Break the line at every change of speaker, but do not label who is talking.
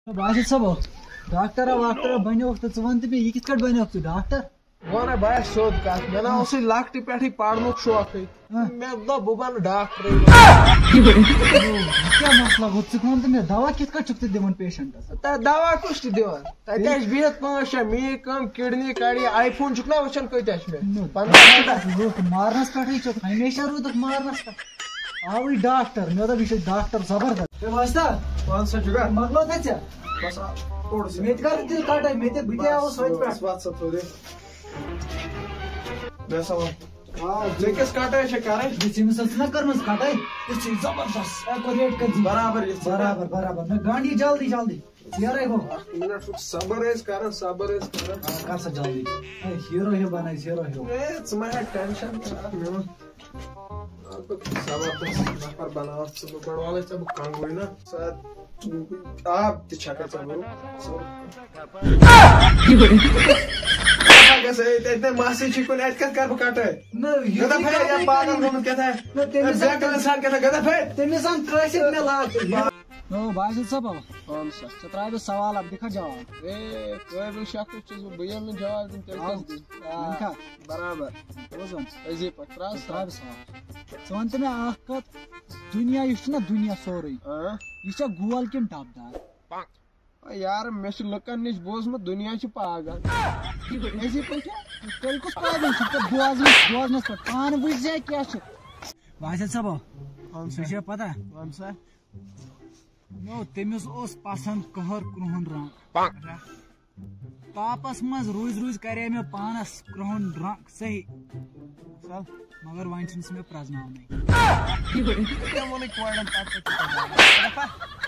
باشد صاحب ڈاکٹر واکٹر بنو تو ژٕ وَن تہٕ مےٚ یہِ کِتھ کٲٹھۍ بنیوکھ ژٕ ڈاکٹر
وَنے بہٕ سیوٚد کتھ مےٚ نا اوسُے لۄکٹہِ پٮ۪ٹھٕے پرنُک شوقٕے مےٚ دوٚپ بہٕ بنہٕ ڈاکٹرٕے
کیٛاہ مسلہٕ گوٚو ژٕ وَن تہٕ مےٚ دوا کِتھ کٲٹھۍ چھُکھ ژٕ دِوان پیشنٹس
تتھ دوا کُس چھُ دِوان تتہِ آسہِ بِہِتھ 5-6 میٛٲنۍ کٲم کِڈنی کڑِ آی فون چھُکھ نا وٕچھان کۭتیاہ چھِ مےٚ
لُکھ مارنس پٮ۪ٹھٕے چھُکھ ہمیشہ روٗدُکھ مارنس پٮ۪ٹھ آوٕے ڈاکٹر مےٚ دوٚپ یہِ چھُ ڈاکٹر زبردست ہے واستا مۄکلو تھا ژےٚ مےٚ تہِ کر دِل کٹٲے مےٚ تہِ بہٕ تہِ آوُس وتہِ
ژےٚ کِس کٹٲے چھےٚ کرٕنۍ
أمِس ٲس نا کٔرمٕژ کٹٲے یہِ چھِ زبردست ایکوریٹ کٔرۍ برابر برابر مےٚ گنٛڈ یہِ جلدی جلدی ژیرے گوٚو
منٹ صبر ٲسۍ کران صبر ٲسۍ کران
کر سا جلدی ہیٖرو ہیوٗ بنٲے ہیٖرو ہیوٗ
ژٕ ما ہٮ۪کھ ٹینشن میون زبردست نفر بناوتھ ژٕ بہٕ گۄڈٕ والے ژےٚ بہٕ کنگوٕے نا آب تہِ چھکا ژٕ اتنے ماسٕے چھِ کُن اتہِ کتھ کرٕ بہٕ کٹٲے پاگل گوٚمُت
تٔمِس ان کٲشِر مےٚ لاگ باشد صاحب ژٕ ترٛاو بہٕ سوال اب دِکھا جواب
قٲبل شخص چھُس بہٕ ییٚلہِ نہٕ جواب دِمہٕ تیٚلہِ کیٛاہ برابر أزی پٲٹھۍ ترٛاو
سوال ژٕ وَن تہٕ مےٚ اکھ کتھ دُنیا یُس چھُ نا دُنیا سورُے یہِ چھا گول کِنہٕ ڈبہٕ دار
یارٕ مےٚ چھُ لُکن نِش بوٗزمُت دُنیا چھُ پاگل
أزی پٲٹھۍ تیٚلہِ کُس پاگل چھُ بوزنس پٮ۪ٹھ پانہٕ وٕچھ زِ کیٛاہ چھُ باشد صٲب ژےٚ چھےٚ پتہ تٔمِس اوس پسنٛد کٔہر کرٛہُن رنٛگ تاپس منٛز روٗزۍ کرے مےٚ پانس کرٛہُن رنٛگ صحیح مگر وۄنۍ چھُنہٕ سُہ مےٚ پرٛزناونٕے